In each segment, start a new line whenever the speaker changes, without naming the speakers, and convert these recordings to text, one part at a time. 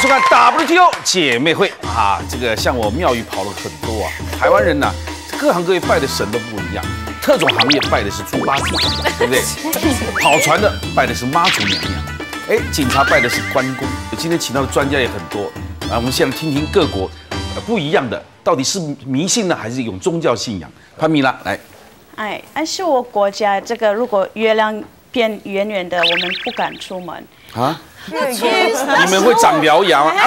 收看 WTO 姐妹会啊！这个像我庙宇跑了很多啊，台湾人呐、各行各业拜的神都不一样。特种行业拜的是猪八戒，对不对？跑船的拜的是妈祖娘娘，哎，警察拜的是关公。今天请到的专家也很多啊，我们现在听听各国不一样的，到底是迷信呢，还是一种宗教信仰？潘米拉来。
是我国家这个，如果月亮变圆圆的，我们不敢出门
啊。你们会长獠牙吗？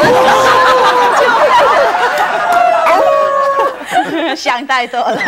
想太多了。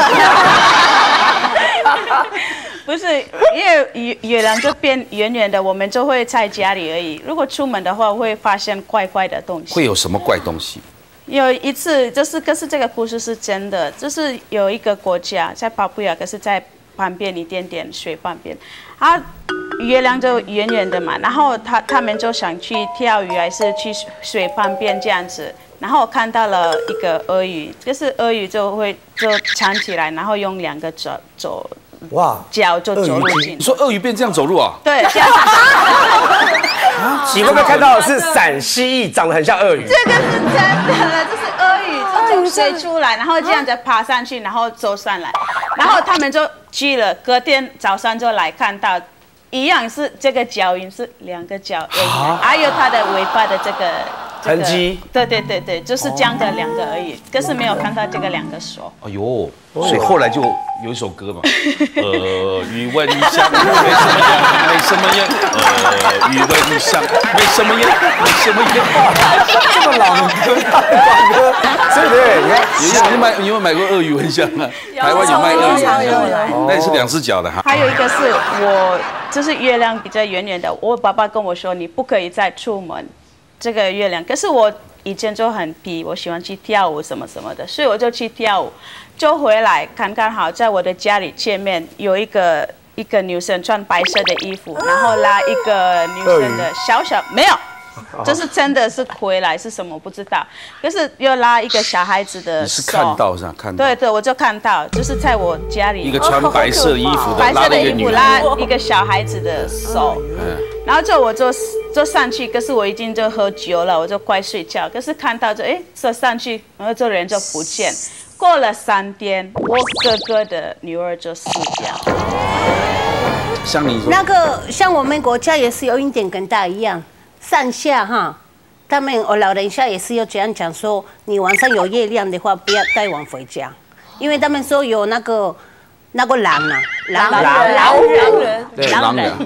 不是，因为月亮就变圆圆的，我们就会在家里而已。如果出门的话，会发现怪怪的东西。
会有什么怪东西？
有一次，可是这个故事是真的，就是有一个国家在巴布亚，可是在旁边一点点水旁边，月亮就圆圆的嘛，然后他们就想去钓鱼，还是去水旁边这样子，然后我看到了一个鳄鱼，就是鳄鱼就藏起来，然后用2个脚就走路进。
你说鳄鱼变这样走路啊？
对，这样子。
你会不会看到的是闪蜥蜴，长得很像鳄鱼？
这个是真的，这是鳄鱼从水出来，然后这样子爬上去，然后走上来，然后他们就去了，隔天早上就来看到。一样是这个脚印是2个脚而已，还有它的尾巴的这个
痕迹。
对，就是这样的2个而已，可是没有看到这个2个手。
哎呦，所以后来就有一首歌嘛，余温香没什么烟，余温香没什么烟，没什么烟。
这么老的歌，对，你看，
你有没有买过鳄鱼蚊香啊？台湾有卖鳄鱼蚊香，那也是2只脚的哈。
还有一个是我就是月亮比较圆圆的，我爸爸跟我说你不可以再出门，这个月亮。可是我以前就很皮，我喜欢去跳舞什么什么的，所以我就去跳舞，就回来刚好在我的家里前面有一个女生穿白色的衣服，然后拉一个女生的小没有。就是真的是回来是什么不知道，可是又拉一个小孩子的手。
你是看到是吧？看到。
对，我就看到，就是在我家里。
一个穿白色衣服的，
白色的衣服拉一个小孩子的手，然后我就上去，可是我已经就喝酒了，我就快睡觉，可是看到就上去，然后这人就不见。过了3天，我哥哥的女儿就死掉。
像你说
那个像我们国家也是有一点跟大一样。上下哈，他们老人家也是要这样讲说，你晚上有月亮的话，不要带晚回家，因为他们说有那个狼人，对，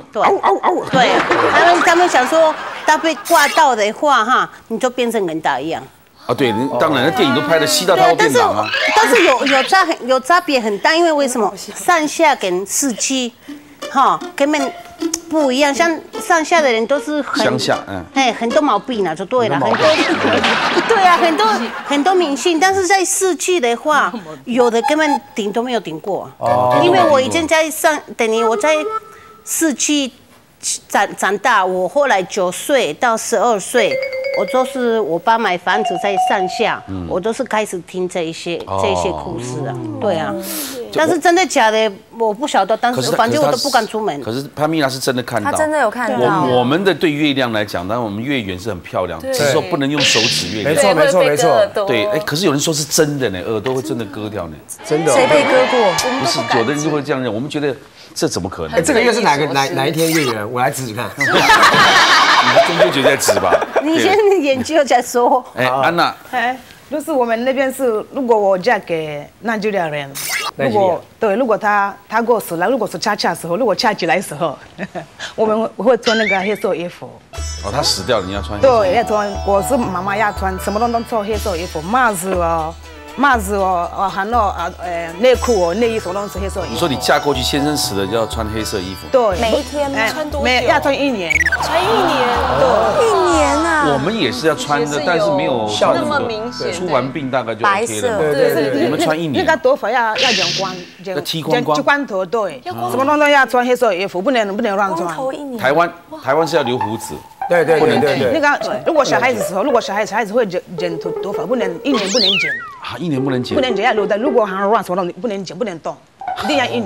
他们想说，他被挂到的话哈，你就变成人大一样。
啊，对，当然，那电影都拍的吸到他会变狼啊。
但是有差别很大，因为为什么上下跟4期，哈，根本。不一样，像上下的人都是
乡下，
很多毛病了，就对了，对啊，很多迷信，但是在市区的话，有的根本顶都没有顶过，因为我以前等于我在市区长大，我后来9岁到12岁，我都是我爸买房子在上下，我都是开始听这一些故事啊，对啊。但是真的假的，我不晓得。但是反正我都不敢出门。
可是潘米拉是真的看到，
他真的有看到。
我们的对月亮来讲，当然我们月圆是很漂亮，只是说不能用手指月亮。
没错。
对，可是有人说是真的呢，耳朵会真的割掉呢。
真的？
谁被割过？
不是，有的人就会这样认。我们觉得这怎么可能？
这个月是哪一天月圆？我来指指看。
你中秋节在指吧？
你先研究再说。
安娜。
就是我们那边是，如果我嫁给纳吉利亚人，如果他过世了，如果是恰恰时候，如果恰起来的时候，我们会穿那个黑色衣服。
哦，他死掉了，你要穿黑色。
对，要穿。我是妈妈要穿，什么都穿黑色衣服，帽子哦，还有内裤哦，内衣什么都是黑色衣服。
你说你嫁过去，先生死了就要穿黑色衣服？
对，
每一天穿多久？
要穿1年。
穿1年？对，1年啊。
我们也是要穿的，但是没有像那么明显。出完病大概就 OK 了。对，你们穿1年。
那个头发要染光，
要剃光，
剃光头，对，什么东西要穿黑色衣服，不能乱穿。
台湾是要留胡子。
对。
那个如果小孩子的时候，如果小孩子会剪头发，1年不能剪。
啊，1年不能剪。
不能剪，要留的。如果还乱什么东西不能剪，不能动，一定要1年。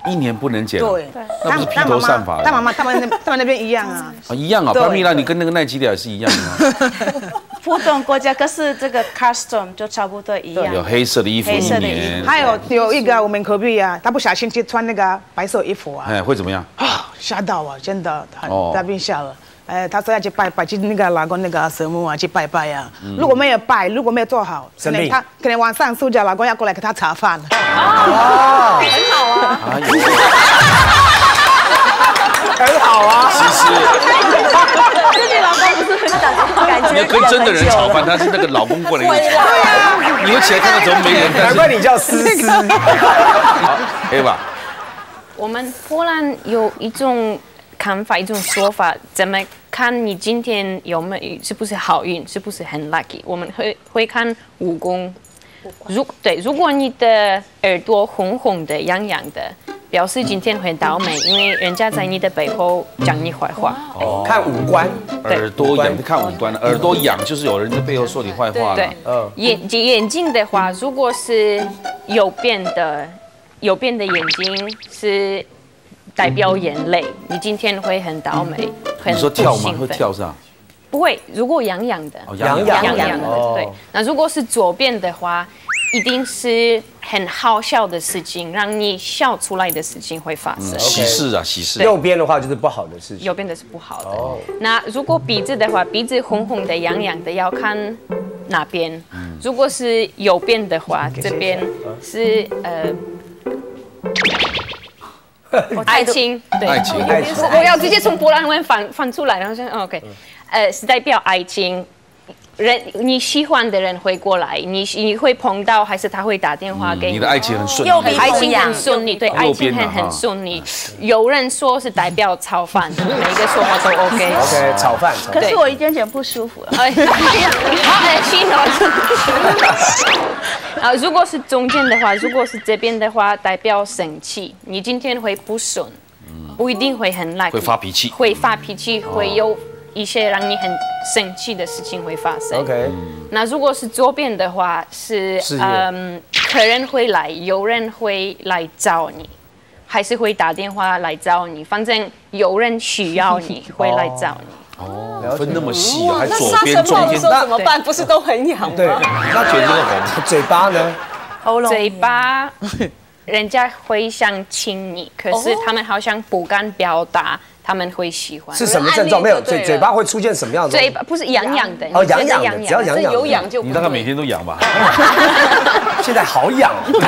1年不能剪啊。
对，
那不是披头散发的。
但妈妈他们那边一样啊。
一样啊，
对
巴米拉，你跟那个奈吉利亚也是一样的啊。
不同国家，可是这个 custom 就差不多一样。
有黑色的衣服一
黑色的衣
年，
还有一个我们隔壁啊，他不小心去穿那个白色衣服啊，
哎，会怎么样？
啊，吓到啊，真的很
哦
大变吓了。他说要去拜拜，去那个老公那个神木啊去拜拜啊。如果没有拜，如果没有做好，
生病
可能晚上睡觉，老公要过来给他茶饭。
哦，
很好啊。
哎呦，
很好啊。
其实
自己老公不是很感觉
你要跟真的人炒饭，他是那个老公过来跟你炒。你会起来看到怎么没人？但是
难怪你叫思思。
好，可以吧？
我们波兰有一种看法，一种说法，怎么看你今天有没有是不是好运，是不是很 lucky？我们会看武功。如果你的耳朵红红的、痒痒的，表示今天会倒霉，因为人家在你的背后讲你坏话。
看五官，
耳朵痒，看五官，耳朵痒就是有人在背后说你坏话了。
对，眼睛的话，如果是右边的眼睛是代表眼泪，你今天会很倒霉，很
你说跳吗？会
不兴奋
跳是吧？
不会，如果痒痒的，
痒
痒的，
哦
对。那如果是左边的话，一定是很好笑的事情，让你笑出来的事情会发生。
喜事啊，喜事。
右边的话就是不好的事情。
右边的是不好的。那如果鼻子的话，鼻子红红的、痒痒的，要看哪边？如果是右边的话，这边是爱情，对，
爱情
我要直接从波兰文翻出来，然后说 OK，是代表爱情。你喜欢的人会过来，你会碰到，还是他会打电话给你？
你的爱情很顺利。
爱情很顺利，对，爱情
右边啊
很顺利。有人说是代表炒饭，每一个说法都 OK。
OK， 炒饭。
可是我一点点不舒服了。
哎，好恶心哦！如果是中间的话，如果是这边的话，代表生气，你今天会不顺，不一定会很 lucky，
会发脾气，
会发脾气，会有一些让你很生气的事情会发生。
OK，
那如果是左边的话，是客人会来，有人会来找你，还是会打电话来找你，反正有人需要你会来找你。
哦，分那么细啊，还
那
左
沙尘暴的
边中间
时候怎么办？不是都很痒吗？
对，
那觉得红。
嘴巴呢？
喉咙
嘴巴，人家会想亲你，可是他们好像不敢表达，他们会喜欢。
是什么症状？没有，
对了
嘴巴会出现什么样的？
嘴巴不是痒痒的，
哦，痒痒的，只要痒痒的。
有痒就不
你大概每天都痒吧？
现在好痒，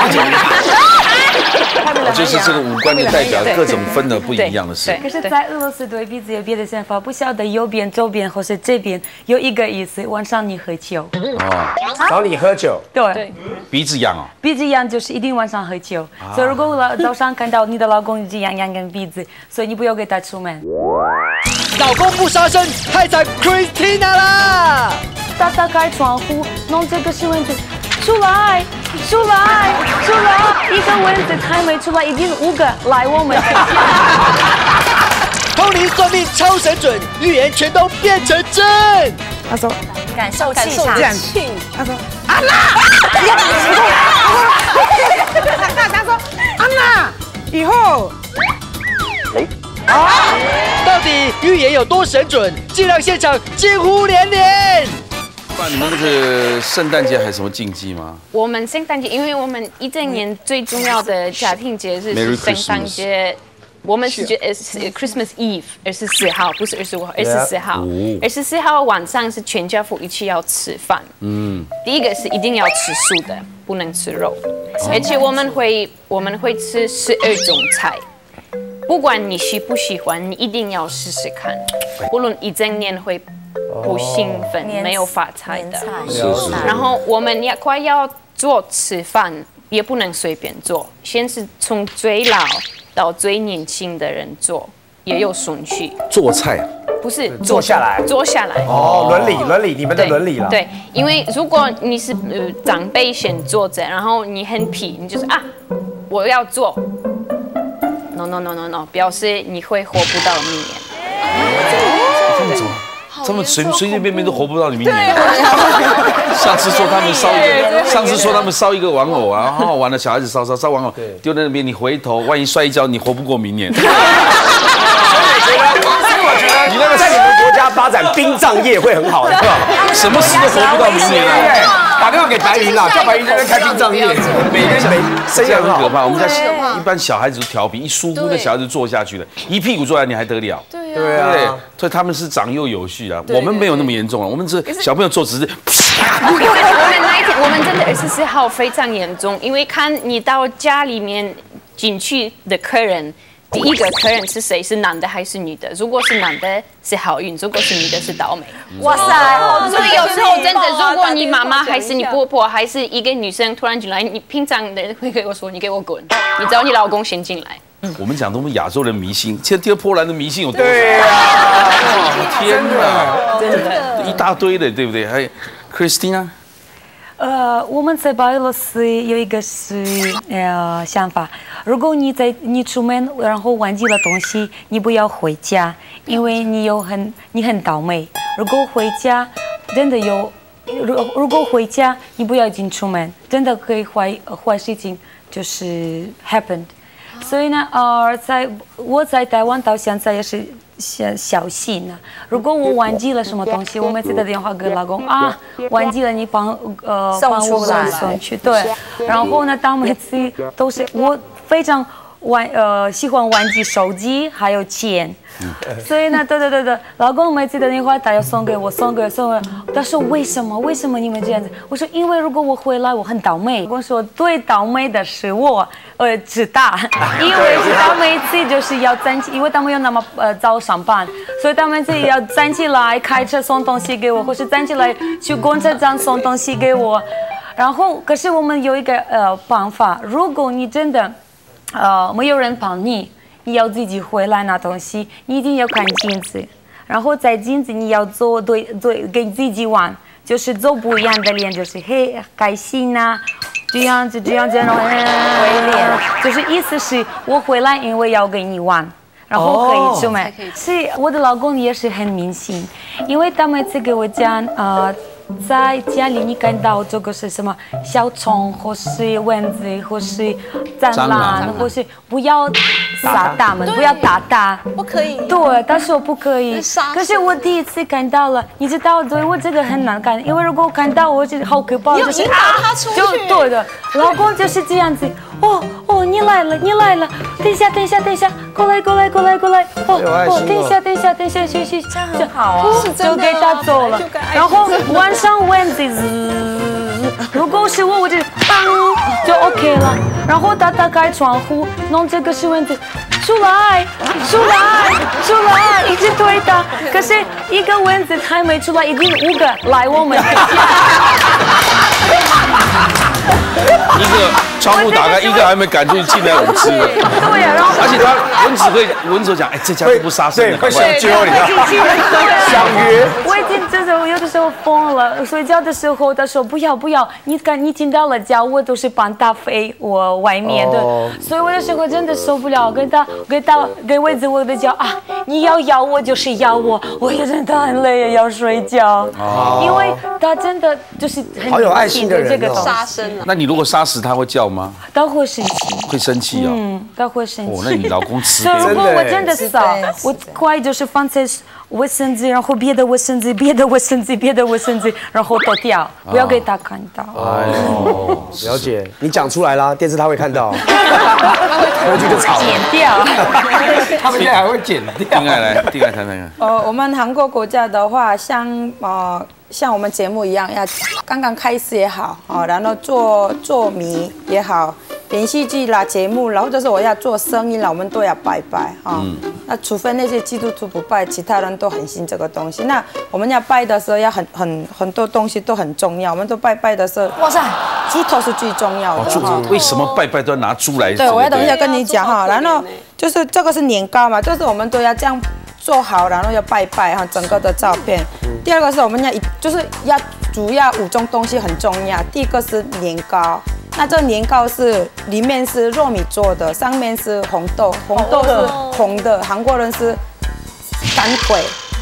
就是这个五官就代表各种分的不一样的事。
对
可是，在俄罗斯对鼻子有别的想法，不晓得右边、左边或是这边有一个意思。晚上你喝酒，
哦，
找你喝酒，
对，
鼻子痒哦。
鼻子痒就是一定晚上喝酒。所以如果早上看到你的老公一直痒痒跟鼻子，所以你不要给他出门。
老公不杀生，害惨 Christina 啦！
打开窗户，弄这个是蚊子，出来，出来，出来！一个蚊子还没出来，已经5个来我们。
通灵算命超神准，预言全都变成真。
他说
感受气场，
这样，他说安娜，他说安娜，以后
到底预言有多神准，竟让现场惊呼连连。
那你们这个圣诞节还有什么禁忌吗？
我们圣诞节，因为我们一整年最重要的家庭节日
Merry
是圣诞节。我们是Christmas Eve， 24号，不是25号，24号。24号晚上是全家福一起要吃饭。第一个是一定要吃素的，不能吃肉，而且我们会吃12种菜。不管你喜不喜欢，你一定要试试看，不论一整年会不兴奋、没有发财的。
是。
然后我们快要做吃饭，也不能随便做，先是从最老到最年轻的人做，也有顺序。
做菜啊？
不是
坐下来，
坐下来。
哦，伦理，你们的伦理啦。
对，因为如果你是长辈先坐着，然后你很皮，你就是我要做。No， 表示你会活不到1年。
他们随随便便都活不到你明年。上次说他们烧一个玩偶啊，好好玩的，小孩子烧玩偶，丢在那边，你回头万一摔一跤，你活不过明年。
你那个在你们国家发展殡葬业会很好的，
什么事都活不到明年啊！
打电话给白灵啦，叫白灵在那开殡葬业，每天生意很
可怕。我们家一般小孩子都调皮，一疏忽那小孩子坐下去了，一屁股坐下你还得了？
对啊，
所以他们是长幼有序啊。我们没有那么严重了，我们这小朋友坐只是。
我们真的24号非常严重，因为看你到家里面进去的客人。第一个客人是谁？是男的还是女的？如果是男的，是好运；如果是女的，是倒霉。
哇塞！
所以有时候真的，如果你妈妈还是你婆婆还是一个女生突然进来，你平常的会跟我说：“你给我滚！”你找你老公先进来。
我们讲我们亚洲人迷信，现在第二波兰的迷信有多少？
对啊，
天哪，真的，一大堆的，对不对？还有 Christina。
我们在白俄罗斯有一个想法，如果你出门然后忘记了东西，你不要回家，因为你很倒霉。如果回家真的如果回家你不要进出门，真的可以坏事情就是 happened。所以呢，我在台湾到现在也是。小心啊！如果我忘记了什么东西，我每次打电话给老公啊，忘记了你帮我送去。对，然后呢，他每次都是我非常喜欢忘记手机还有钱，所以呢，对，老公每次打电话他要送给我。他说为什么你们这样子？我说因为如果我回来我很倒霉。老公说最倒霉的是我，知道，因为他每次就是要站起，因为他们有那么早上班，所以他们自己要站起来开车送东西给我，或是站起来去公车站送东西给我。然后，可是我们有一个办法，如果你真的没有人帮你，你要自己回来拿东西，你一定要看镜子，然后在镜子你要做对给自己玩，就是做不一样的脸，就是开心啊。这样子，然后回脸，就是意思是我回来，因为要跟你玩，然后可以出门。是我的老公也是很迷信，因为他每次给我讲在家里你看到这个是什么小虫，或是蚊子，或是蟑螂，或是不要杀它们，不要打它，
不可以。
对，他说不可以。可是我第一次看到了，你知道，对我这个很难看，因为如果看到我就好可怕，就是
引导他出去。
就对的，老公就是这样子。哦，你来了，等一下，过来。等一下，去，
这样很好啊，
就给他走了。然后晚上蚊子，如果是我就就 OK 了。然后他打开窗户，弄这个是蚊子，出来，一直推他。可是一个蚊子还没出来，已经5个来我们。
一个窗户打开，一个还没赶出去，进来我吃了。
对呀，然后
而且他蚊子会讲，哎，这家都不杀生的，
会相揪你知道吗？相约。
我已经真的有的时候疯了，睡觉的时候他说不要，你听到了叫我都是帮他飞我外面的，所以我有时候真的受不了，给蚊子我的叫啊，你要咬我就是咬我，我也真的很累，要睡觉，因为他真的就是很
好有爱心的人
这个东西。
杀生啊！
那你如果杀死他会叫吗？
他会生气。
会生气啊？
他会生气。
那你老公慈悲。
所以如果我真的少，我快就是放在卫生纸，然后别的卫生纸，然后都掉，不要给他看到。
了解，你讲出来啦，电视他会看到，回去就吵。
剪掉。
他们现在还会剪掉。
定爱谈谈看。
我们韩国国家的话，像我们节目一样，要刚刚开始也好，然后做迷也好，连续剧啦、节目啦，或者是我要做生意啦，我们都要拜拜那除非那些基督徒不拜，其他人都很信这个东西。那我们要拜的时候，要很多东西都很重要。我们都拜的时候，哇塞，猪头是最重要的。
为什么拜都要拿猪来？
对，我要等一下跟你讲然后就是这个是年糕嘛，就是我们都要这样做好，然后要拜整个的照片。第二个是我们要主要5种东西很重要。第一个是年糕，那这个年糕是里面是糯米做的，上面是红豆是红的，韩国人是干鬼，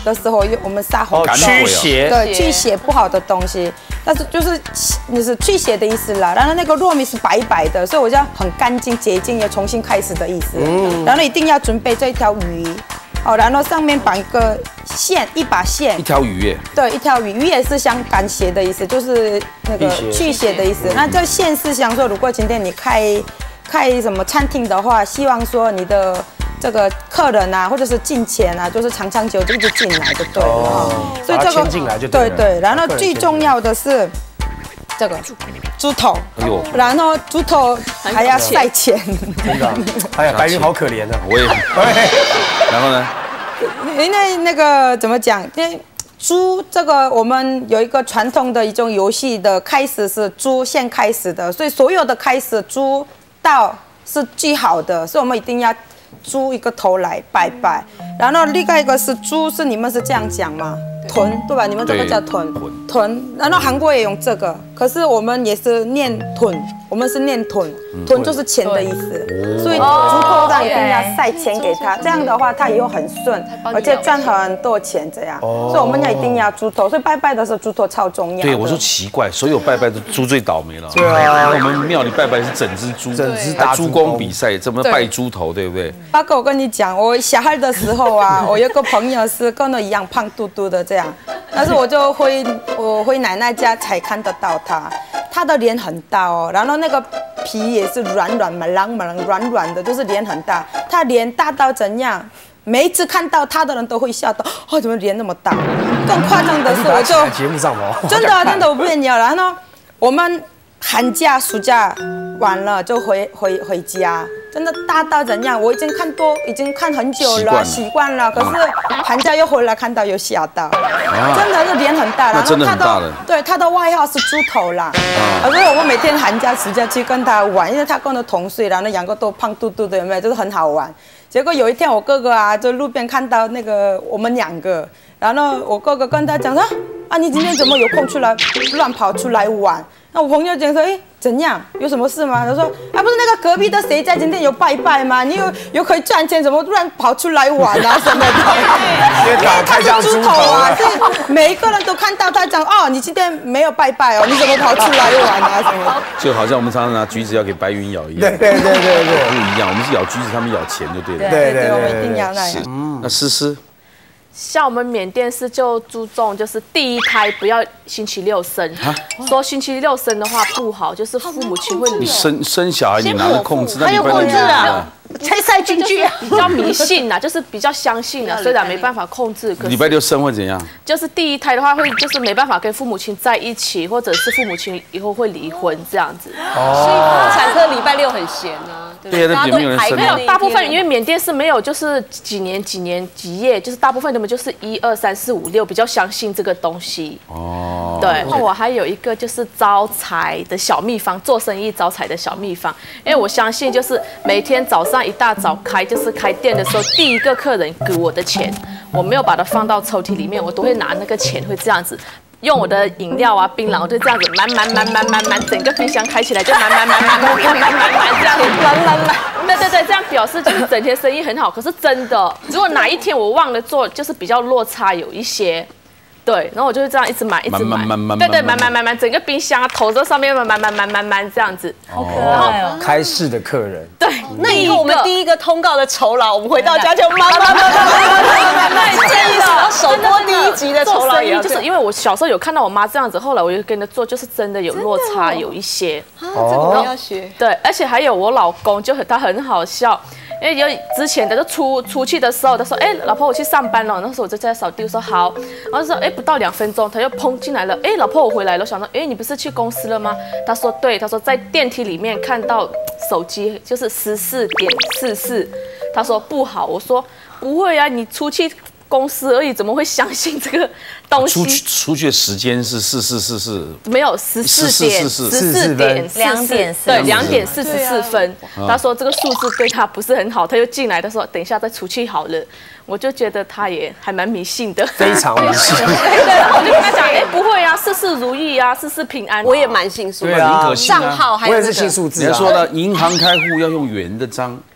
的时候，我们撒红豆，
驱邪，
对，驱邪不好的东西。但是就是驱邪的意思啦。然后那个糯米是白白的，所以我就很干净洁净，要重新开始的意思。然后一定要准备这一条鱼。哦，然后上面绑一个线，一把线，
一条鱼耶。
对，一条鱼，鱼也是想赶邪的意思，就是那个驱邪的意思。那这线是想说，如果今天你开什么餐厅的话，希望说你的这个客人啊，或者是进钱啊，就是长长久久一直进来就对了。
所以这个进来就对了。
对。然后最重要的是这个猪头，
哎呦，
然后猪头还要晒钱。
真的，哎呀，白云好可怜啊。
我也。然后呢？
因为那个怎么讲？因为猪这个我们有一个传统的一种游戏的开始是猪先开始的，所以所有的开始猪到是最好的，所以我们一定要猪一个头来拜拜。然后另外一个是猪是你们是这样讲吗？豚对吧？你们这个叫豚。然后韩国也用这个，可是我们也是念豚，我们是念豚，豚就是钱的意思，所以猪头上一定要晒钱给他，这样的话他以后很顺，而且赚很多钱这样。所以我们要一定要猪头，所以拜拜的时候猪头超重要。
对，我说奇怪，所有拜拜的猪最倒霉了。
对啊，
我们庙里拜拜是整只猪，
整只大
猪公比赛，怎么拜猪头，对不对？
八哥，我跟你讲，我小孩的时候啊，我有个朋友是跟我一样胖嘟嘟的这样，但是我回奶奶家才看得到他的脸很大哦，然后那个皮也是软软的，就是脸很大。他脸大到怎样？每一次看到他的人都会笑到，哦，怎么脸那么大？更夸张的是，我就
节目上吗？
真的我不骗你哦。然后我们寒假暑假完了就回家。真的大到怎样？我已经看很久了，习惯了。可是寒假又回来看到又吓到，真的是脸很大。
然后
他的外号是猪头啦。所以我们每天寒假暑假去跟他玩，因为他跟我同岁，然后两个都胖嘟嘟的，有没有？就是很好玩。结果有一天我哥哥啊，就路边看到那个我们两个，然后我哥哥跟他讲说啊，你今天怎么有空出来乱跑出来玩？那我朋友讲说，怎样？有什么事吗？他说，不是那个隔壁的谁家今天有拜拜吗？你有可以赚钱，怎么突然跑出来玩啊什么的？因为他是猪头啊，所以每一个人都看到他讲，哦，你今天没有拜拜哦，你怎么跑出来玩啊什么？
就好像我们常常拿橘子要给白云咬一样。
对，不
一样，我们是咬橘子，他们咬钱就对了。
对，我们一定要那样。
那诗诗。
像我们缅甸是就注重就是第一胎不要星期六生，说星期六生的话不好，就是父母亲会
你生小孩你拿着控制，
还有控制啊，才塞进去啊，
比较迷信啊，就是比较相信啊，虽然没办法控制，
礼拜六生会怎样？
就是第一胎的话会就是没办法跟父母亲在一起，或者是父母亲以后会离婚这样子。
所以妇产科礼拜六很闲啊。
对，那没有人生。
没有，大部分因为缅甸是没有，就是几年几夜，就是大部分他们就是1、2、3、4、5、6，比较相信这个东西。哦。对，我还有一个就是招财的小秘方，做生意招财的小秘方，因为我相信就是每天早上一大早就是开店的时候，第一个客人给我的钱，我没有把它放到抽屉里面，我都会拿那个钱会这样子。用我的饮料啊、槟榔，我就这样子满，整个冰箱开起来就满这样子，对，这样表示就是整天生意很好。可是真的，如果哪一天我忘了做，就是比较落差有一些。对，然后我就会这样一直买，对，满，整个冰箱啊，头在上面满这样子，
好可爱哦。
开市的客人，
对，
那以后我们第一个通告的酬劳，我们回到家就满，真的，首播第一集的酬劳也要
就是因为我小时候有看到我妈这样子，后来我就跟着做，就是真的有落差有一些。
这个我要学。
对，而且还有我老公，他很好笑。因为有之前的就出去的时候，他说：“老婆，我去上班了。”那时候我就在扫地，我说好。然后说：“不到2分钟，他又砰进来了。老婆，我回来了。”我想说：“你不是去公司了吗？”他说：“对。”他说在电梯里面看到手机就是14.44，他说不好。我说不会啊，你出去公司而已，怎么会相信这个东西？
出去的时间是44，
没有14点2:44分。他说这个数字对他不是很好，他又进来，他说等一下再出去好了。我就觉得他也还蛮迷信的，
非常迷信。
对，我就跟他讲，不会啊，事事如意啊，事事平安。
我也蛮信数，
对啊，
账号还有
我也是信数字。
人家说了，银行开户要用圆的章。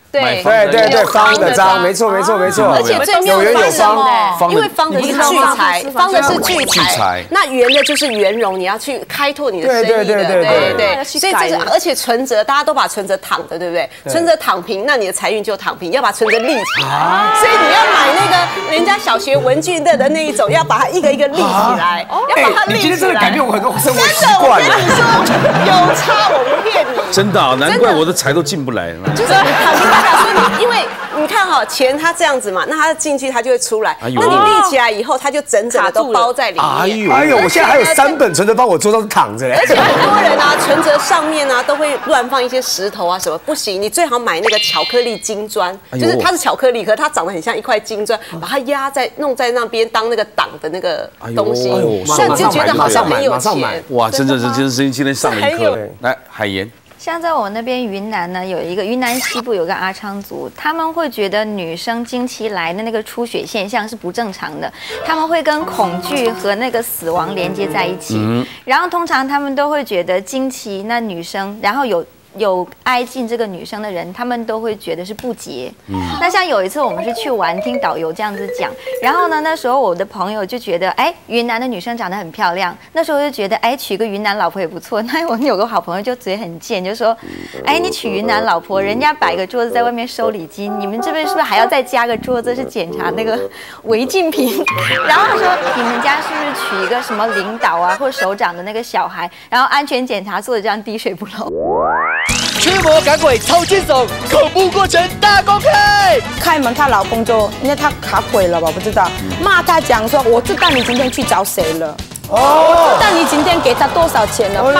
对
对，方的章，没错。
而且最妙的是什么？因为方的是聚财，方的是聚财，那圆的就是圆融，你要去开拓你的生意的，对。所以这是，而且存折大家都把存折躺的，对不对？存折躺平，那你的财运就躺平，要把存折立起来。所以你要买那个人家小学文具的那一种，要把它一个一个立起来，要把它立起来。
你今天真的改变我很多生活习
惯。
惯。
我跟你说，有差，我不骗你。
真的，难怪我的财都进不来了。
就是躺平代表说你，因为你看哈，钱它这样子嘛，那它进去它就会出来。那你立起来以后，它就整整的都包在里面。
哎呦，我现在还有3本存折帮我桌上躺着嘞。
而且很多人啊，存折上面啊都会乱放一些石头啊什么，不行，你最好买那个巧克力金砖，就是它是巧克力，可是它长得很像一块金砖，把它弄在那边当那个挡的那个东西，这样就觉得好像很有钱。
哇，真的是今天上了一课。来，海岩。
像在我那边云南呢，有一个云南西部有个阿昌族，他们会觉得女生经期来的那个出血现象是不正常的，他们会跟恐惧和那个死亡连接在一起，然后通常他们都会觉得经期那女生，然后有挨近这个女生的人，他们都会觉得是不洁。那像有一次我们是去玩，听导游这样子讲，然后呢，那时候我的朋友就觉得，云南的女生长得很漂亮，那时候就觉得，娶个云南老婆也不错。那我有个好朋友就嘴很贱，就说，你娶云南老婆，人家摆个桌子在外面收礼金，你们这边是不是还要再加个桌子是检查那个违禁品？然后他说，你们家是不是娶一个什么领导啊或首长的那个小孩，然后安全检查做的这样滴水不漏？
驱魔赶鬼超惊悚，恐怖过程大公开。
开门，她老公就因为她卡鬼了吧，不知道，骂她讲说，我知道你今天去找谁了。我知道你今天给他多少钱了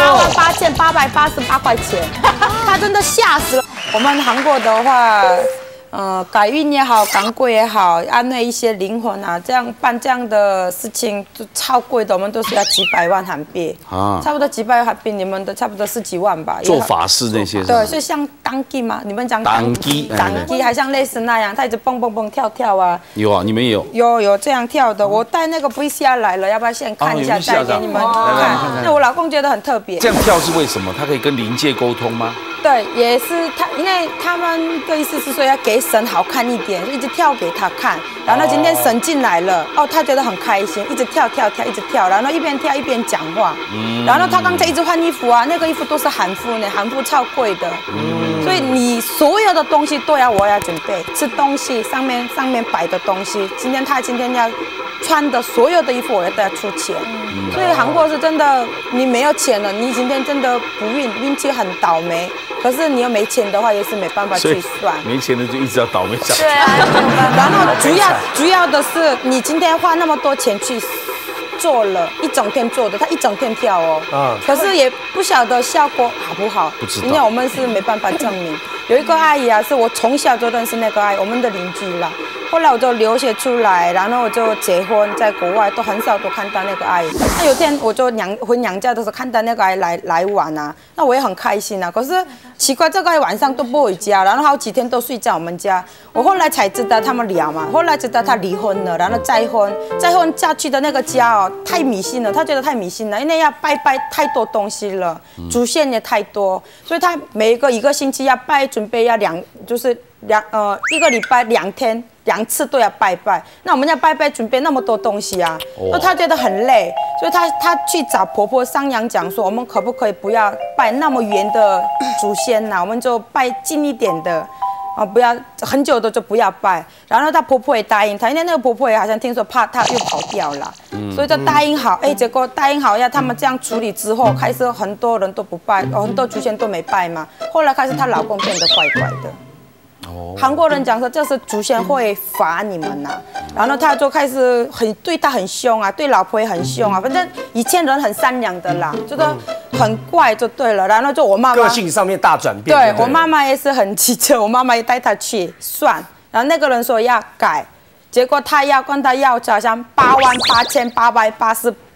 ？88,888块钱，他真的吓死了。我们韩国的话，改运也好，赶鬼也好，安慰一些灵魂啊，这样办这样的事情就超贵的，我们都是要几百万韩币啊，差不多几百万韩币，你们的差不多10几万吧。
做法事那些，
对，就像当机嘛，你们讲当机，还像类似那样，他一直蹦蹦蹦跳跳啊。
有啊，你们也有？
有这样跳的，我带那个 VCR 来了，要不要先看一下，带给你们看？那我老公觉得很特别。
这样跳是为什么？他可以跟灵界沟通吗？
对，也是他，因为他们的意思是说要给神好看一点，就一直跳给他看。然后今天神进来了，他觉得很开心，一直跳，一直跳，然后一边跳一边讲话。然后他刚才一直换衣服啊，那个衣服都是韩服呢，韩服超贵的。所以你所有的东西都我要准备，吃东西上面摆的东西，今天要穿的所有的衣服我都要出钱。所以韩国是真的，你没有钱了，你今天真的运气很倒霉。可是你又没钱的话，也是没办法去算。
没钱的就一直要倒霉下去。
对啊，然后主要的是，你今天花那么多钱去做了一整天做的，他一整天跳哦。可是也不晓得效果好不好，
不知道，
因为我们是没办法证明。有一个阿姨啊，是我从小就认识那个阿姨，我们的邻居啦。后来我就留学出来，然后我就结婚，在国外都很少都看到那个阿姨。那有天我就回娘家的时候看到那个阿姨来玩啊，那我也很开心啊。可是奇怪，这个阿姨晚上都不回家，然后好几天都睡在我们家。我后来才知道他们聊嘛，后来知道他离婚了，然后再婚下去的那个家太迷信了，他觉得太迷信了，因为要拜太多东西了，祖先也太多，所以他每一个星期要拜，准备要一个礼拜2天2次都要拜。那我们要拜，准备那么多东西啊，那他觉得很累，所以他去找婆婆商量，讲说我们可不可以不要拜那么远的祖先我们就拜近一点的。不要很久的就不要拜，然后她婆婆也答应她，因为那个婆婆也好像听说怕她又跑掉了，所以就答应好。结果答应好要他们这样处理之后，开始很多人都不拜，很多祖先都没拜嘛。后来开始她老公变得怪怪的。韩国人讲说这是祖先会罚你们呐，然后他就开始对他很凶啊，对老婆也很凶啊，反正以前人很善良的啦，就是很怪就对了。然后就我妈妈
个性上面大转变，
对我妈妈也是很急着，我妈妈也带他去算，然后那个人说要改，结果他要跟他要好像88,888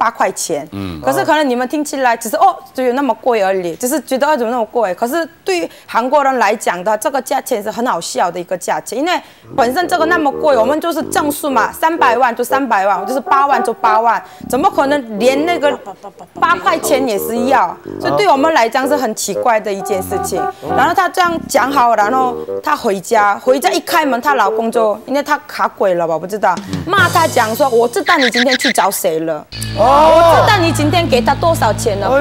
8块钱。可是可能你们听起来只是只有那么贵而已，只是觉得怎么那么贵。可是对于韩国人来讲的，这个价钱是很好笑的一个价钱，因为本身这个那么贵，我们就是正数嘛，300万就300万，就是8万就8万，怎么可能连那个8块钱也是要？所以对我们来讲是很奇怪的一件事情。然后他这样讲好，然后他回家一开门，她老公就因为他卡鬼了吧，不知道，骂他讲说，我知道你今天去找谁了，我知道你今天给他多少钱了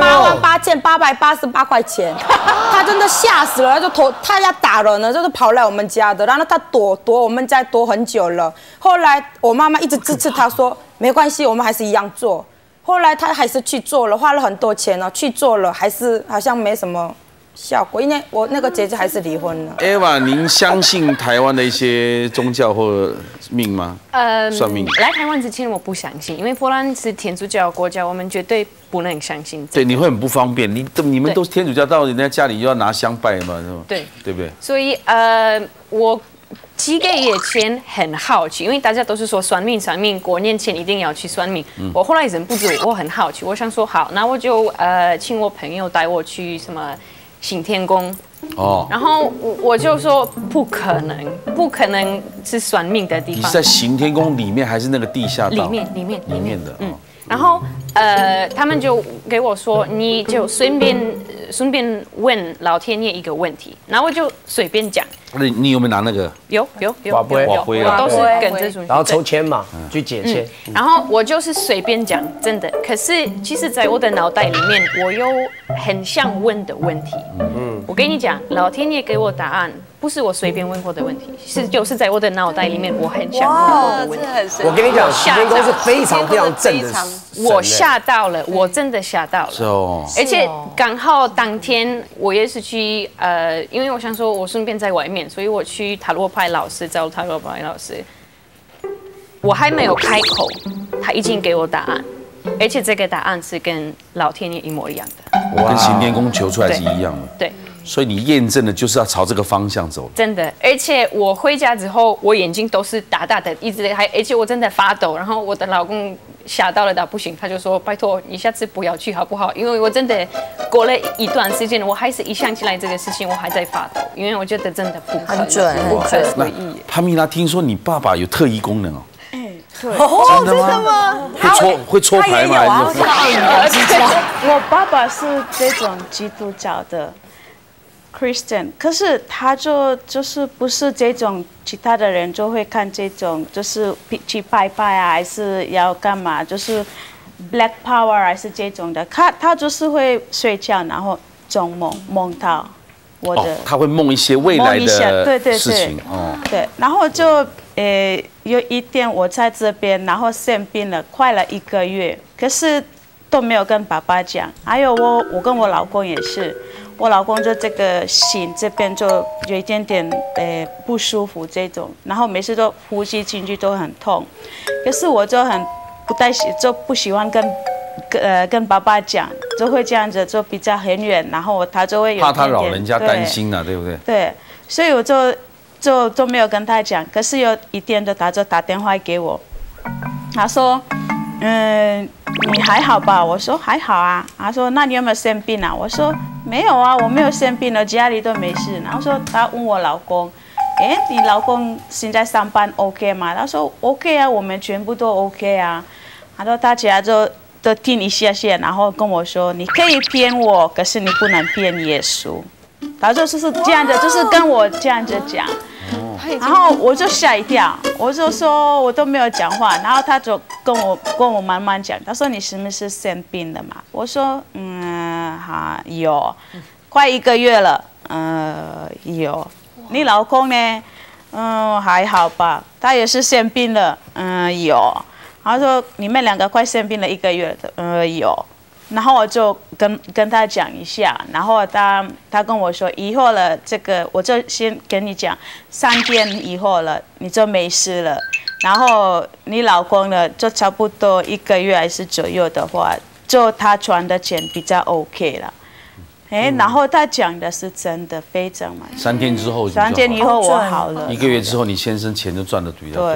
，88888块钱，他真的吓死了，他要打人了，就是跑来我们家的，然后他躲我们家躲很久了，后来我妈妈一直支持他说没关系，我们还是一样做，后来他还是去做了，花了很多钱去做了，还是好像没什么效果，因为我那个姐姐还是离婚了。
Eva， 您相信台湾的一些宗教或命吗？算命。
来台湾之前我不相信，因为波兰是天主教国家，我们绝对不能相信。
对，你会很不方便。你们都是天主教，到人家家里又要拿香拜嘛，是吧？
对，
对不对？
所以我几个月前很好奇，因为大家都是说算命，过年前一定要去算命。我后来忍不住，我很好奇，我想说好，那我就请我朋友带我去什么行天宫。然后我就说不可能是算命的地方。
你是在行天宫里面还是那个地下道？
里面的。然后他们就给我说，你就顺便问老天爷一个问题，然后我就随便讲。
你有没有拿那个？
有，
我
都是跟这种。
然后抽签嘛，去解签。
然后我就是随便讲，真的。可是其实，在我的脑袋里面，我有很想问的问题。我跟你讲，老天爷给我答案，不是我随便问过的问题，就是在我的脑袋里面，我很想问过的问题。
我跟你讲，行天宫是非常正的。
我吓到了，我真的吓到了。而且刚好当天我也是去因为我想说，我顺便在外面，所以我去塔罗牌老师找塔罗牌老师。我还没有开口，他已经给我答案，而且这个答案是跟老天爷一模一样的，
跟行天宫求出来是一样的。
对。
所以你验证的就是要朝这个方向走。
真的，而且我回家之后，我眼睛都是大大的，一直而且我真的发抖。然后我的老公吓到了到不行，他就说：“拜托，你下次不要去好不好？”因为我真的过了一段时间，我还是一想起来这个事情，我还在发抖，因为我觉得真的不可能，不可思议。
帕米拉，听说你爸爸有特异功能哦。
对，
真的吗？会搓牌吗？
我爸爸是这种基督教的。Christian， 可是他就是不是这种，其他的人就会看这种，就是去拜拜啊，还是要干嘛，就是 Black Power 还是这种的。他就是会睡觉，然后中梦到我的，
他会梦一些未来的事情。
对，然后就有一天我在这边，然后生病了，快了1个月，可是都没有跟爸爸讲。还有我跟我老公也是。我老公就这个心这边就有一点点不舒服这种，然后每次都呼吸进去都很痛，可是我就很不喜欢跟爸爸讲，就会这样子就比较很远，然后他就会有
怕他老人家担心啊，对不对？
对，所以我就没有跟他讲，可是有一天他就打电话给我，他说你还好吧？我说还好啊。他说那你有没有生病啊？我说没有啊，我没有生病了，家里都没事。然后说他问我老公，你老公现在上班 OK 吗？他说 OK 啊，我们全部都 OK 啊。他说他起来就听一下，然后跟我说你可以骗我，可是你不能骗耶稣。他就是这样子，就是跟我这样子讲。然后我就吓一跳，我就说我都没有讲话，然后他就跟我慢慢讲，他说你是不是生病了嘛？我说有，快1个月了，有。你老公呢？还好吧，他也是生病了，有。他说你们2个快生病了1个月了，有。然后我就跟他讲一下，然后他跟我说以后了，这个我就先跟你讲，3天以后了你就没事了，然后你老公呢就差不多1个月还是左右的话，就他赚的钱比较 OK 了。然后他讲的是真的，非常满意。
3天之后
，3天以后我好了。
1个月之后，你先生钱就赚的比较多。
对，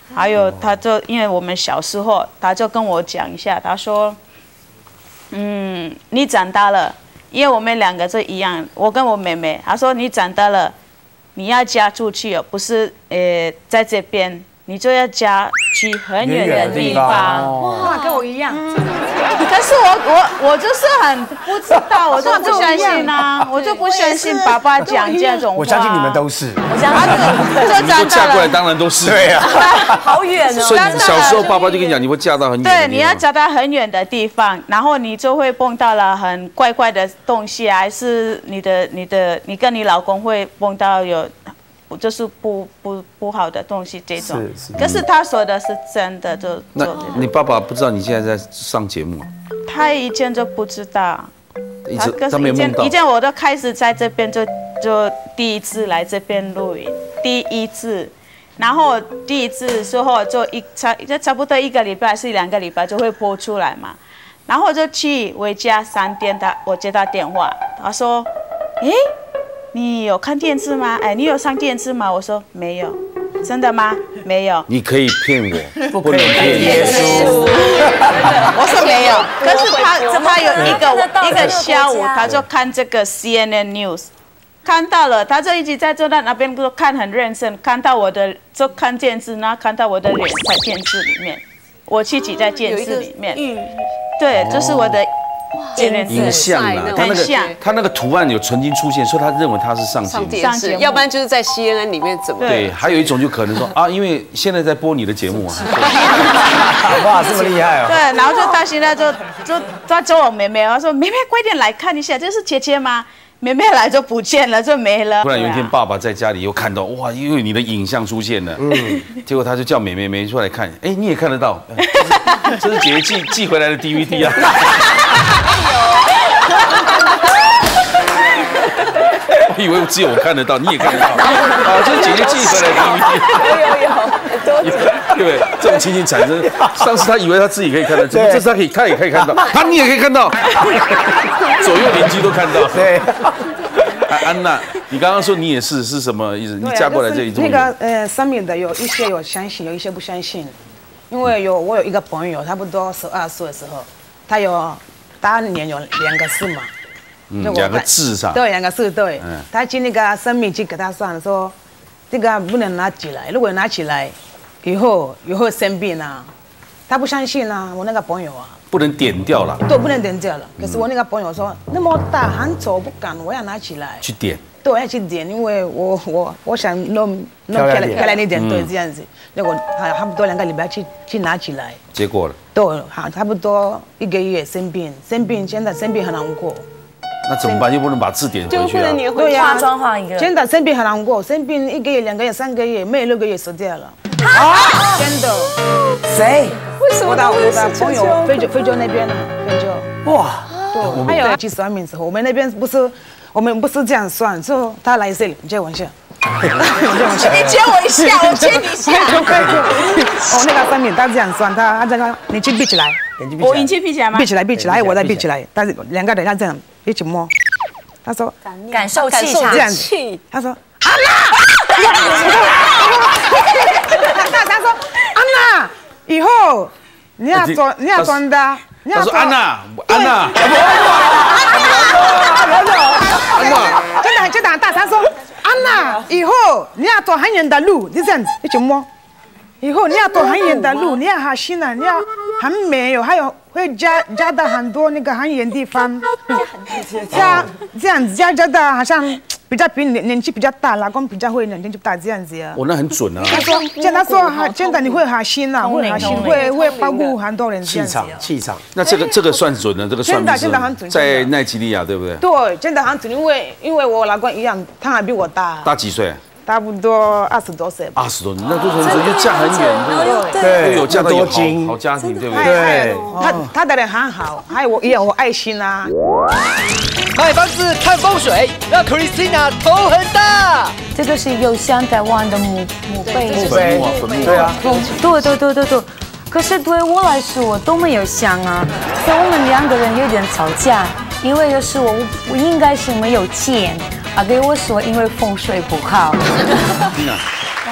还有他就因为我们小时候，他就跟我讲一下，他说，你长大了，因为我们2个就一样，我跟我妹妹，他说你长大了，你要嫁出去哦，不是在这边。你就要嫁去很远的地方，
哇，跟我一样。
可是我就是很不知道，我就不相信啊，我就不相信爸爸讲这种话。
我相信你们都是，
我相信。
你都嫁过来，当然都是。
对呀，
好远哦。
所以小时候爸爸就跟你讲，你会嫁到很远。
对，你要嫁到很远的地方，然后你就会碰到了很怪怪的东西，还是你跟你老公会碰到有。就是不好的东西这种，可是他说的是真的，就
那你爸爸不知道你现在在上节目？
他以前就不知道，
他没有梦到。
以前我都开始在这边就第一次来这边录影，第一次，然后第一次之后就差不多1个礼拜还是2个礼拜就会播出来嘛，然后就去回家3点，我接到电话，他说，你有看电视吗？你有上电视吗？我说没有，真的吗？没有。
你可以骗我，不能骗耶稣。
我说没有，可是他有一个下午，他就看这个 CNN News， 看到了，他就一直在坐在那边看很认真，看到我的就看电视，然后看到我的脸在电视里面，我自己在电视里面，对，就是我的。
影像啊，他那个图案有曾经出现，所以他认为他是上节目，
要不然就是在 CNN 里面怎么？
对，还有一种就可能说啊，因为现在在播你的节目啊，
哇，这么厉害哦！
对，然后就到现在就他叫我妹妹，我说妹妹快点来看一下，这是姐姐吗？妹妹来就不见了，就没了。
突然有一天，爸爸在家里又看到，哇，因为你的影像出现了，结果他就叫妹妹出来看，你也看得到，这是姐姐寄回来的 DVD 啊。我以为只有我看得到，你也看得到。这是姐姐寄回来的 DVD。有，对不对？这种情形产生，上次他以为他自己可以看到，这次他也可以看到，你也可以看到，左右邻居都看到。对。安娜，你刚刚说你也是什么意思？你嫁过来这里这么远？
那个上面的有一些有相信，有一些不相信。因为我有一个朋友，差不多12岁的时候，他当年有2个字嘛。
2个字上。
对，2个字对。他去那个生命去给他算说，这个不能拿起来，如果拿起来，以后生病啊。他不相信啊，我那个朋友啊。
不能点掉了。
对，不能点掉了。可是我那个朋友说，那么大很丑，不敢，我要拿起来。
去点。
对，我要去点，因为我想弄漂亮一点，对，这样子。那我差不多2个礼拜去拿起来。
结果了。
对，好，差不多1个月生病，现在生病很难过。
那怎么办？又不能把字典回去啊？
就不能你回化妆化一个。
真的生病很难过，生病1个月、2个月、3个月，没有6个月死掉了。啊！真的。
谁？
为什么？我的朋友，非洲那边的非洲。哇！对，还有70万名之后，我们那边不是这样算，说他来这里，你接我一下。
你接我一下，我接你一下。
那个上面他这样算，他这个你去闭起来，
我眼睛闭起来吗？
闭起来，我再闭起来。但是2个人要这样一起摸。他说
感受气场，
这样子。他说安娜，他说安娜，以后你要装的。
他说安娜，
真的大声说安娜，以后你要走很远的路，你这样子一起摸。以后你要走很远的路，你要好心啊，你要很美哦，还有会加到很多那个很远地方，这样子加的好像比年纪比较大，老公比较会年纪大这样子啊。
那很准啊。
他说真的你会好心啊，会好心，会保护很多人这样子。
气场。
那这个算准了，这个算
真的很准。
在奈及利亚对不对？
对，真的很准，因为我老公一样，他还比我大。
大几岁？差
不多20多岁吧。
20多年，那就嫁很远，
对，
有嫁到有好家庭，对不对？
对，他的人很好，还有我也有爱心啊。
买房子看风水，让 Christina 头很大。
这个是有像台湾的墓碑，
对啊，
对。可是对我来说，我都没有像啊，所以我们2个人有点吵架，因为就是我应该是没有钱。给我说，因为风水不好。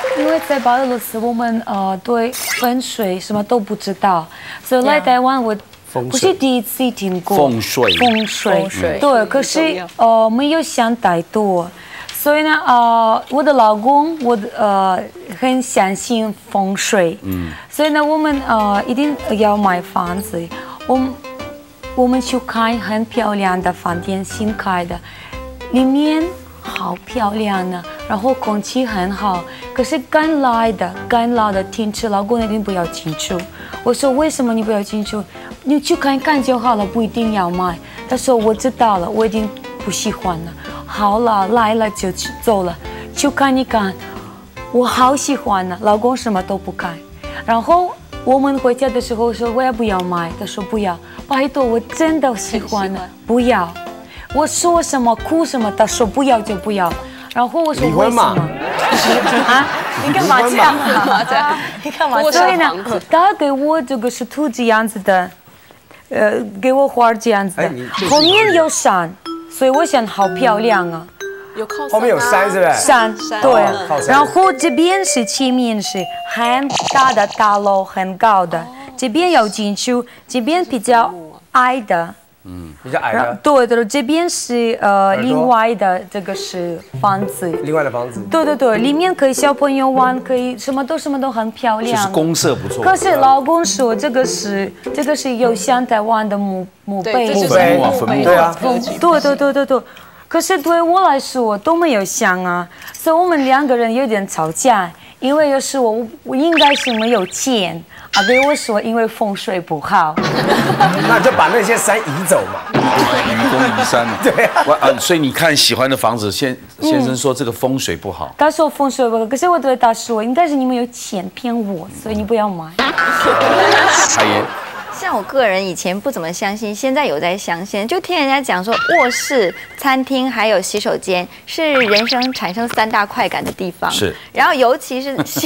因为在巴勒斯我们对风水什么都不知道，所以来台湾我不是第一次听过
风水。
对，可是没有想太多。所以呢，我的老公，很相信风水，所以呢，我们一定要买房子。我们去看很漂亮的饭店，新开的，里面好漂亮呢，然后空气很好。可是刚来的停车，老公一定不要进去。我说为什么你不要进去？你去看看就好了，不一定要买。他说我知道了，我已经不喜欢了。好了，来了就走了，去看一看，我好喜欢呢。老公什么都不看，然后我们回家的时候说我也不要买，他说不要，拜托我真的喜欢呢，不要。我说什么哭什么，他说不要就不要。然后我说为什么？啊？
你干嘛这样啊？你干嘛这样？
所以呢，他给我这个是兔子样子的，给我画这样子的，后面有山。所以我想好漂亮啊！
有靠山，
后面有山是不是？
山，对。然后这边是前面是很大的大楼，很高的。这边要进去，这边比较矮的。
比较矮的。
对，这边是另外的，这个是房子。
另外的房子。
对，里面可以小朋友玩，可以什么都很漂亮。
就是公社不错。
可是老公说这个是有像台湾的墓碑，
坟墓
对啊。
对。可是对我来说都没有像啊，所以我们两个人有点吵架，因为有时我应该是没有钱。给我说，因为风水不好，
那就把那些山移走嘛，
移公移山嘛。
对啊，
所以你看喜欢的房子，先生说这个风水不好。
他说风水不好，可是我对他说，应该是你们有钱骗我，所以你不要买。
海爷。
像我个人以前不怎么相信，现在有在相信。就听人家讲说，卧室、餐厅还有洗手间是人生产生3大快感的地方。
是。
然后尤其是洗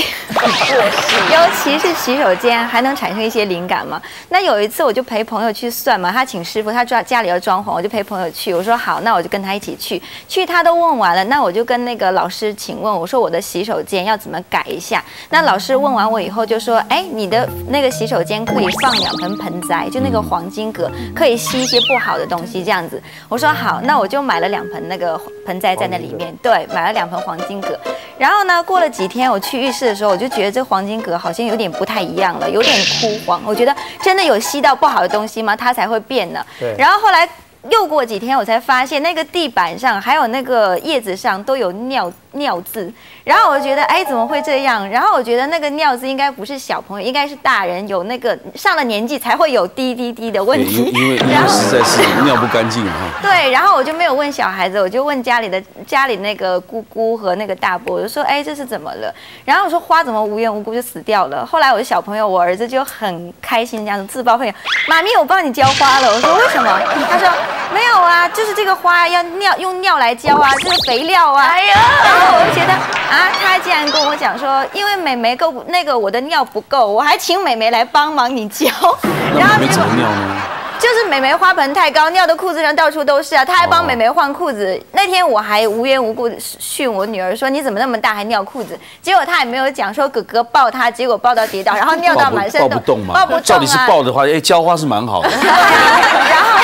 手间还能产生一些灵感嘛。那有一次我就陪朋友去算嘛，他请师傅，他家里要装潢，我就陪朋友去。我说好，那我就跟他一起去。他都问完了，那我就跟那个老师请问，我说我的洗手间要怎么改一下？那老师问完我以后就说，哎，你的那个洗手间可以放2盆盆栽，就那个黄金葛，可以吸一些不好的东西，这样子。我说好，那我就买了2盆那个盆栽在那里面，对，买了2盆黄金葛。然后呢，过了几天我去浴室的时候，我就觉得这黄金葛好像有点不太一样了，有点枯黄。我觉得真的有吸到不好的东西吗？它才会变呢。然后后来又过几天，我才发现那个地板上还有那个叶子上都有尿字，然后我觉得哎怎么会这样？然后我觉得那个尿字应该不是小朋友，应该是大人，有那个上了年纪才会有滴的问题。
因为实在是尿不干净哈。
对，然后我就没有问小孩子，我就问家里那个姑姑和那个大伯，我就说哎这是怎么了？然后我说花怎么无缘无故就死掉了？后来我的小朋友，我儿子就很开心这样子自报奋勇，妈咪我帮你浇花了。我说为什么？他说没有啊，就是这个花要用尿来浇啊，这是肥料啊。哎呀。我就觉得啊，他竟然跟我讲说，因为妹妹我的尿不够，我还请妹妹来帮忙你浇。
然后妹妹怎么尿呢？
就是妹妹花盆太高，尿的裤子上到处都是啊。他还帮妹妹换裤子。那天我还无缘无故训我女儿说你怎么那么大还尿裤子？结果他也没有讲说哥哥抱她，结果抱到跌倒，然后尿到满身都
抱不动嘛。
抱不动啊。
照理是抱的话，哎，浇花是蛮好的。
然后。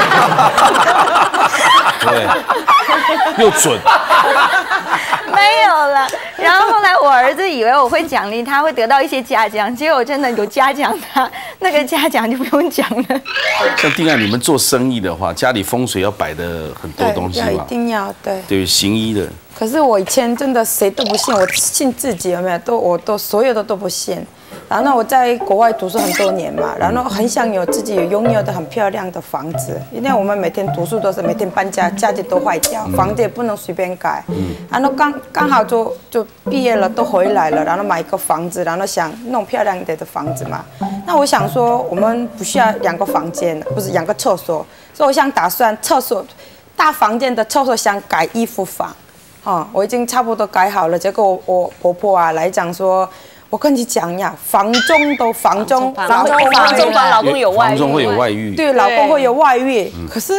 对，又准。
没有了。然后后来我儿子以为我会奖励他，会得到一些嘉奖，结果真的有嘉奖他，那个嘉奖就不用讲了。
像定安，你们做生意的话，家里风水要摆的很多东西吧？
一定要对。
对，行医的。
可是我以前真的谁都不信，我信自己有没有？我都所有的都不信。然后我在国外读书很多年嘛，然后很想有自己拥有的很漂亮的房子，因为我们每天读书都是每天搬家，家具都坏掉，房子也不能随便改。然后刚好就毕业了，都回来了，然后买一个房子，然后想弄漂亮一点的房子嘛。那我想说，我们不需要2个房间，不是2个厕所，所以我想打算厕所大房间的厕所想改衣服房。我已经差不多改好了，结果我婆婆啊来讲说，我跟你讲呀，房中老公有外遇，
房中会有外遇，
对，老公会有外遇。可是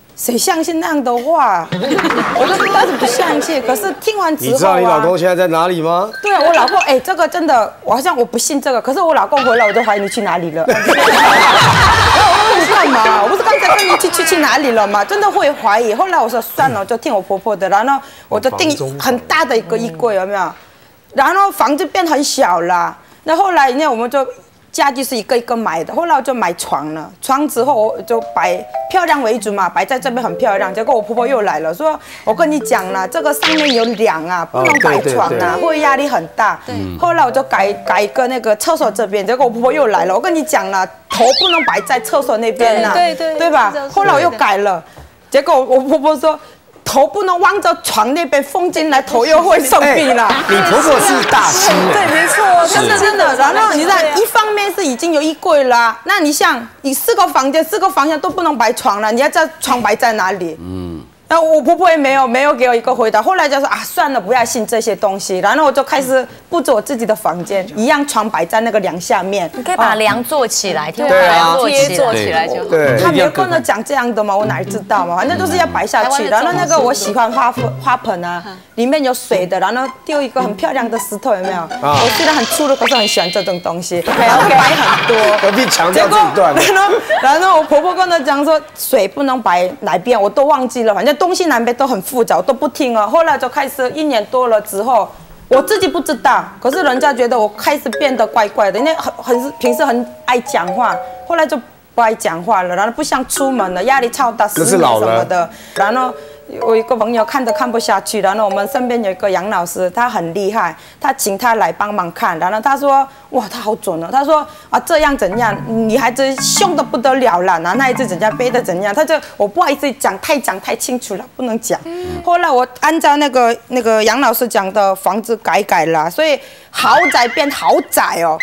谁相信那样的话？我就当时不相信。可是听完之后，
你知道你老公现在在哪里吗？
对啊，我老公，这个真的，我好像我不信这个。可是我老公回来，我就怀疑你去哪里了。然后我说你干嘛？我不是刚才跟你去哪里了吗？真的会怀疑。后来我说算了，我就听我婆婆的，然后我就订很大的一个衣柜，有没有？然后房子变很小了。那后来呢，我们就。家具是一个一个买的，后来我就买床了。床之后我就摆漂亮为主嘛，摆在这边很漂亮。结果我婆婆又来了，说：“我跟你讲了，这个上面有梁啊，不能摆床啊，会压力很大。”后来我就改一个那个厕所这边，结果我婆婆又来了，我跟你讲了，头不能摆在厕所那边呐，对吧？后来我又改了，结果我婆婆说。头不能望着床那边，风进来头又会生病了。
你婆婆是大师，
对，没错，真的。然后你看，一方面是已经有衣柜了，那你像你4个房间都不能摆床了，你要这床摆在哪里？然后我婆婆也没有给我一个回答，后来就说算了，不要信这些东西。然后我就开始布置我自己的房间，一样床摆在那个梁下面。
你可以把梁做起来，
贴做起来就。
对，
他没有跟我讲这样的嘛，我哪知道嘛？反正都是要摆下去。然后那个我喜欢花盆啊，里面有水的，然后丢一个很漂亮的石头，有没有？我虽然很粗鲁，可是很喜欢这种东西，然后摆很多。
何必强调这一段？
然后我婆婆跟我讲说，水不能摆哪边，我都忘记了，反正。东西南北都很复杂，我都不听了。后来就开始1年多了之后，我自己不知道，可是人家觉得我开始变得怪怪的，因为平时很爱讲话，后来就不爱讲话了，然后不想出门了，压力超大，失眠什么的。然后我一个朋友看不下去，然后我们身边有一个杨老师，他很厉害，他请他来帮忙看，然后他说哇，他好准哦，他说这样怎样，女孩子凶得不得了了，男孩子怎样背得怎样，他就我不好意思讲太清楚了，不能讲。后来我按照那个杨老师讲的房子改了，所以豪宅变豪宅哦。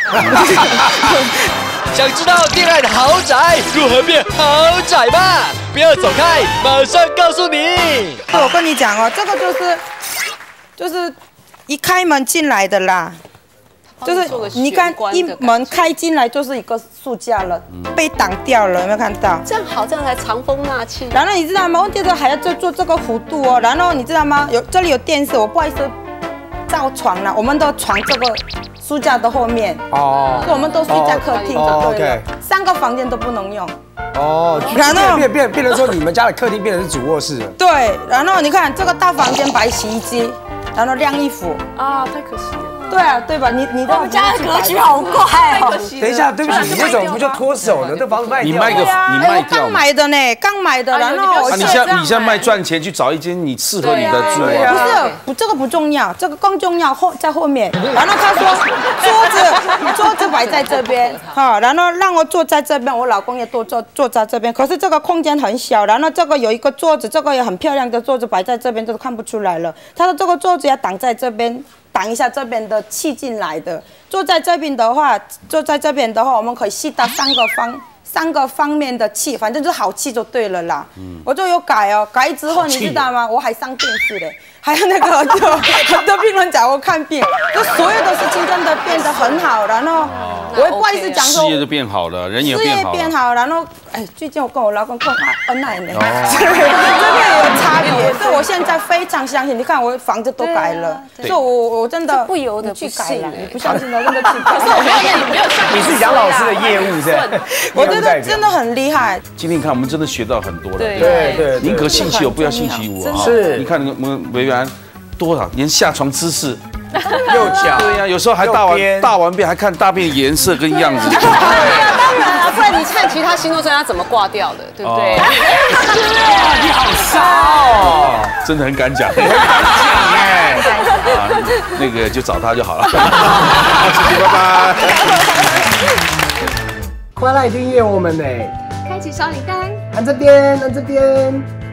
想知道恋爱的豪宅如何变豪宅吗？不要走开，马上告诉你。
我跟你讲哦，这个就是一开门进来的啦，就是你看一门开进来就是一个书架了，被挡掉了，有没有看到？
这样好，这样才藏风纳气。
然后你知道吗？问题是还要做这个弧度哦。然后你知道吗？这里有电视，我不好意思照床了，我们的床这个。书架的后面所以我们都睡在客厅就对了，3个房间都不能用。
然后变成说你们家的客厅变成是主卧室了。
对，然后你看这个大房间摆洗衣机，然后晾衣服
太可惜了。
对啊，对吧？你
我们家的格局好怪哦。
等一下，对不起，你那种不就脱手了？这房子卖掉，
你卖掉，
刚买的呢，刚买的，然后
你现在卖赚钱去找一间你适合你的住啊？
不是，这个不重要，这个更重要，在后面。然后他说桌子摆在这边，然后让我坐在这边，我老公也坐在这边。可是这个空间很小，然后这个有一个桌子，这个也很漂亮的桌子摆在这边，都看不出来了。他说这个桌子要挡在这边。挡一下这边的气进来的，坐在这边的话，我们可以吸到3个方面的气，反正就是好气就对了啦。我就有改哦，改之后你知道吗？我还上电视嘞，还有那个就很多病人找我看病，就所有的事情真的变得很好，然后我也不好意思讲说
事业都变好了，人也变好，
然后最近我跟我老公更恩爱呢，这边也有差别，所以我现在非常相信。你看我房子都改了，所以我真的
不由得去改了，
你不相信的真的去改。
你是杨老师的业务是？
我觉得真的很厉害。
今天看我们真的学到很多了，
对，
宁可信其有，不要信其无啊。
是，
你看我们维园多少，连下床姿势。
右脚，
对呀，有时候还大完便还看大便颜色跟样子。
对啊，当然了，不然你看其他星座专家怎么挂掉的，对不对？
你好骚哦，
真的很敢讲，那个就找他就好了。谢谢，拜拜。
快来订阅我们呢，
开启小铃铛，
按这边。